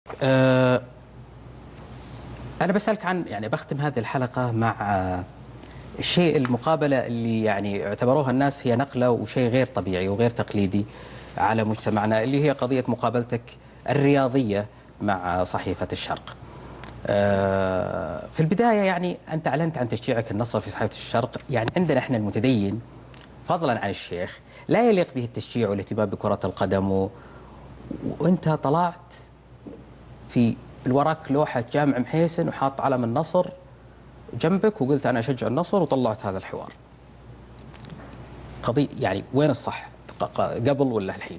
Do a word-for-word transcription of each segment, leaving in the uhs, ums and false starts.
أه أنا بسألك عن يعني بختم هذه الحلقة مع آه، الشيء المقابلة اللي يعني اعتبروها الناس هي نقلة وشيء غير طبيعي وغير تقليدي على مجتمعنا، اللي هي قضية مقابلتك الرياضية مع صحيفة الشرق. أه في البداية يعني أنت أعلنت عن تشجيعك النصر في صحيفة الشرق. يعني عندنا إحنا المتدين فضلا عن الشيخ لا يليق به التشجيع والاهتمام بكرة القدم و... وأنت طلعت في الوراك لوحة جامع محيسن وحاط علم النصر جنبك وقلت أنا أشجع النصر وطلعت هذا الحوار. قضية يعني وين الصح؟ قبل ولا الحين؟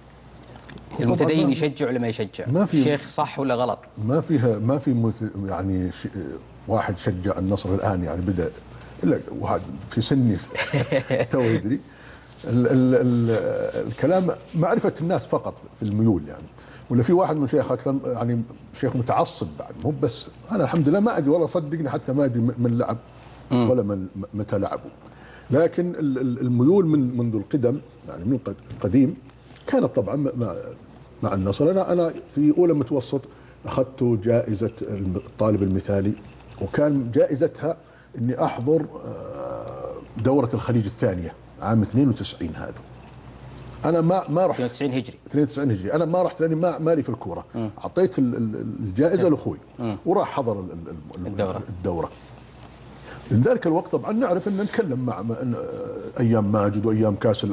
المتدين يشجع ولا ما يشجع؟ ما في الشيخ صح ولا غلط؟ ما فيها ما في مت يعني ش... واحد شجع النصر الآن يعني بدأ إلا واحد في سني تو يدري ال... ال... ال... الكلام معرفة الناس فقط في الميول يعني. ولا في واحد من شيخ اكثر يعني شيخ متعصب بعد مو بس انا الحمد لله ما ادري والله صدقني حتى ما ادري من لعب ولا من متى لعبوا، لكن الميول من منذ القدم يعني من القديم كانت طبعا مع مع النصر. انا انا في اولى متوسط اخذت جائزه الطالب المثالي، وكان جائزتها اني احضر دوره الخليج الثانيه عام اثنين وتسعين. هذا انا ما ما رحت اثنين وتسعين هجري اثنين وتسعين هجري انا ما رحت لاني ما مالي في الكوره. اعطيت الجائزه لاخوي وراح حضر الدوره الدوره من ذلك الوقت. طبعا نعرف ان نتكلم مع ايام ماجد وايام كاس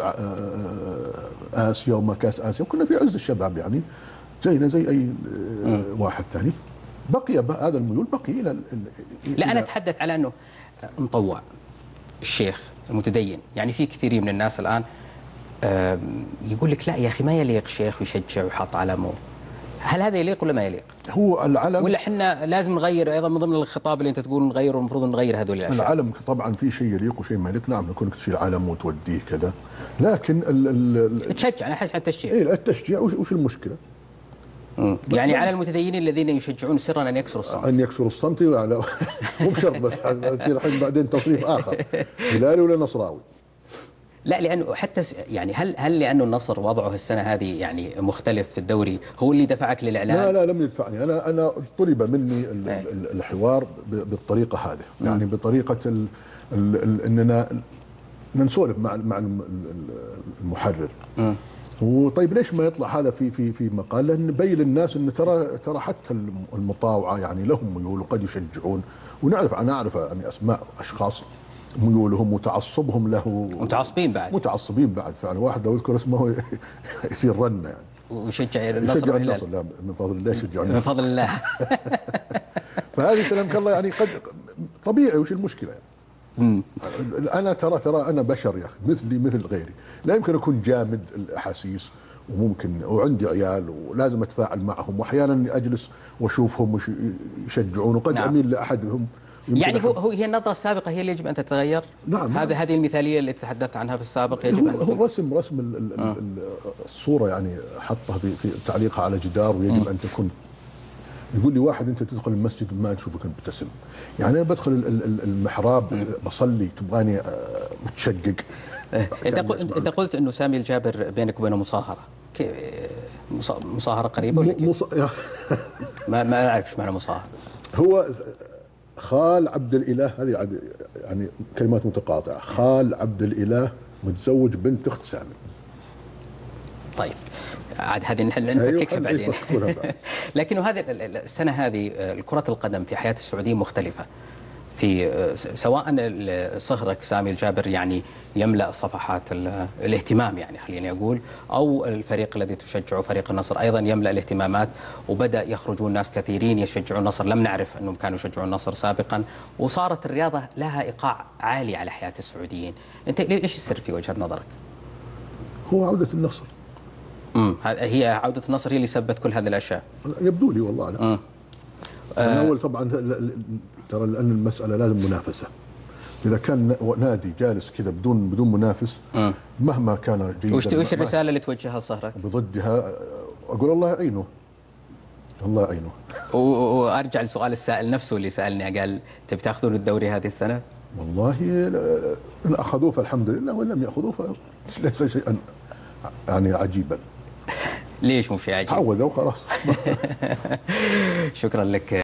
اسيا وما كاس اسيا، وكنا في عز الشباب يعني زينا زي اي واحد ثاني. بقي هذا الميول بقي الى لا انا اتحدث على انه مطوع الشيخ المتدين. يعني في كثير من الناس الان يقول لك لا يا اخي ما يليق شيخ ويشجع ويحط علمه. هل هذا يليق ولا ما يليق؟ هو العلم ولا احنا لازم نغير ايضا من ضمن الخطاب اللي انت تقول نغيره المفروض نغير هذول الاشياء؟ العلم طبعا في شيء يليق وشيء ما يليق. نعم كونك تشيل علم وتوديه كذا، لكن ال ال تشجع. انا احس على التشجيع. ايه التشجيع وش, وش المشكله؟ يعني على المتدينين الذين يشجعون سرا ان يكسروا الصمت. ان يكسروا الصمت يعني مو بشرط بس يصير الحين بعدين تصريف اخر هلالي ولا نصراوي. لا لانه حتى يعني هل هل لانه النصر وضعه السنه هذه يعني مختلف في الدوري هو اللي دفعك للاعلان؟ لا لا لم يدفعني. انا انا طلب مني الحوار بالطريقه هذه، يعني بطريقه ال ال اننا نسولف مع مع المحرر. م. وطيب ليش ما يطلع هذا في في في مقال؟ لان نبين للناس ان ترى ترى حتى المطاوعه يعني لهم ميول وقد يشجعون، ونعرف انا اعرف يعني اسماء اشخاص ميولهم وتعصبهم له متعصبين بعد متعصبين بعد فعلا. واحد لو يذكر اسمه يصير رنه يعني ويشجع النصر. يشجع النصر لا من فضل الله يشجع النصر من فضل الله. فهذه سلامك الله يعني قد طبيعي. وش المشكله يعني؟ مم. انا ترى ترى انا بشر يا اخي مثلي مثل غيري، لا يمكن اكون جامد الاحاسيس، وممكن وعندي عيال ولازم اتفاعل معهم، واحيانا اجلس واشوفهم وش يشجعون وقد نعم. اميل لاحدهم. يعني هو هو هي النظره السابقه هي اللي يجب ان تتغير. نعم هذا هذه المثاليه اللي تحدثت عنها في السابق يجب ان هو رسم رسم ال ال آه. الصوره يعني حطها في, في تعليقها على جدار ويجب م. ان تكون. يقول لي واحد انت تدخل المسجد ما نشوفك مبتسم. يعني انا بدخل المحراب بصلي تبغاني متشقق. انت انت قلت انه سامي الجابر بينك وبينه مصاهره. مصاهره قريبه ولا كيف؟ ما ما اعرف ايش معنى مصاهره. هو خال عبد الاله، هذه يعني كلمات متقاطعه. خال عبد الاله متزوج بنت اخت سامي. طيب عاد هذه نفككها بعدين. لكنه هذه السنه هذه كرة القدم في حياة السعوديين مختلفة. في سواء صهرك سامي الجابر يعني يملأ صفحات الاهتمام يعني خليني أقول، أو الفريق الذي تشجعه فريق النصر أيضا يملأ الاهتمامات، وبدأ يخرجون ناس كثيرين يشجعون النصر لم نعرف أنهم كانوا يشجعون النصر سابقا، وصارت الرياضة لها إيقاع عالي على حياة السعوديين. أنت إيش السر في وجهة نظرك؟ هو عودة النصر. امم هي عودة النصر هي اللي سبت كل هذه الأشياء. يبدو لي والله أنا. أنا أول طبعا ترى لأن المسألة لازم منافسة. إذا كان نادي جالس كذا بدون بدون منافس م. مهما كان جيدا. وش وش الرسالة اللي توجهها لصهرك؟ بضدها أقول الله يعينه. الله يعينه. وأرجع لسؤال السائل نفسه اللي سألني قال تبي تاخذون الدوري هذه السنة؟ والله إن أخذوه فالحمد لله، وإن لم يأخذوه فليس شيئا يعني عجيبا. ليش مو شيء عجيب؟ تعودوا خلاص. شكرا لك.